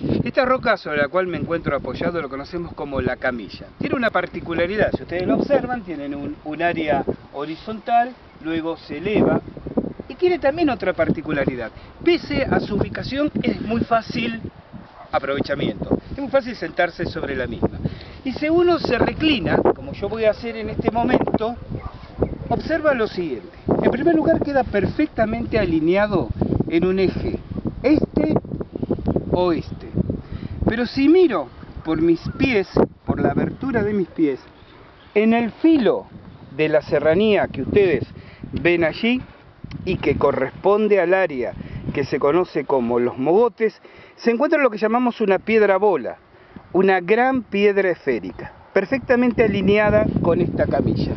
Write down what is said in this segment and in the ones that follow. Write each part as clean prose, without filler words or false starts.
Esta roca sobre la cual me encuentro apoyado lo conocemos como la camilla. Tiene una particularidad, si ustedes lo observan, tienen un área horizontal, luego se eleva y tiene también otra particularidad. Pese a su ubicación es muy fácil aprovechamiento, es muy fácil sentarse sobre la misma. Y si uno se reclina, como yo voy a hacer en este momento, observa lo siguiente. En primer lugar queda perfectamente alineado en un eje este-oeste. Pero si miro por mis pies, por la abertura de mis pies, en el filo de la serranía que ustedes ven allí y que corresponde al área que se conoce como los mogotes, se encuentra lo que llamamos una piedra bola, una gran piedra esférica, perfectamente alineada con esta camilla.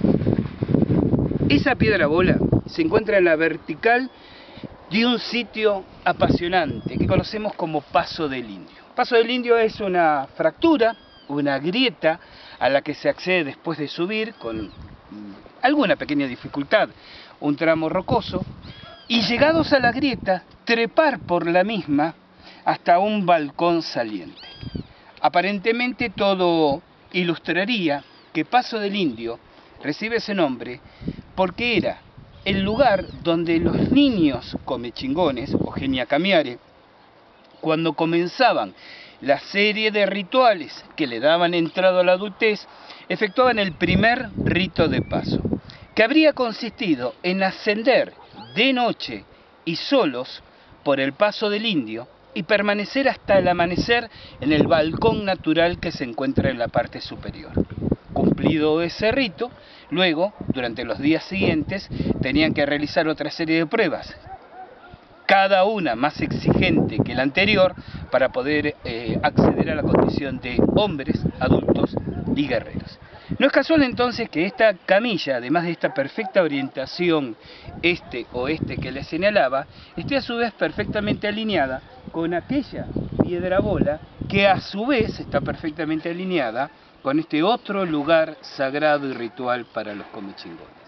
Esa piedra bola se encuentra en la vertical de un sitio apasionante que conocemos como Paso del Indio. Paso del Indio es una fractura, una grieta a la que se accede después de subir con alguna pequeña dificultad un tramo rocoso y llegados a la grieta trepar por la misma hasta un balcón saliente. Aparentemente todo ilustraría que Paso del Indio recibe ese nombre porque era el lugar donde los niños comechingones o geniacamiare, cuando comenzaban la serie de rituales que le daban entrada a la adultez, efectuaban el primer rito de paso, que habría consistido en ascender de noche y solos por el Paso del Indio y permanecer hasta el amanecer en el balcón natural que se encuentra en la parte superior. Cumplido ese rito, luego, durante los días siguientes, tenían que realizar otra serie de pruebas, cada una más exigente que la anterior, para poder acceder a la condición de hombres, adultos y guerreros. No es casual entonces que esta camilla, además de esta perfecta orientación este-oeste que les señalaba, esté a su vez perfectamente alineada con aquella piedra bola que a su vez está perfectamente alineada con este otro lugar sagrado y ritual para los comechingones.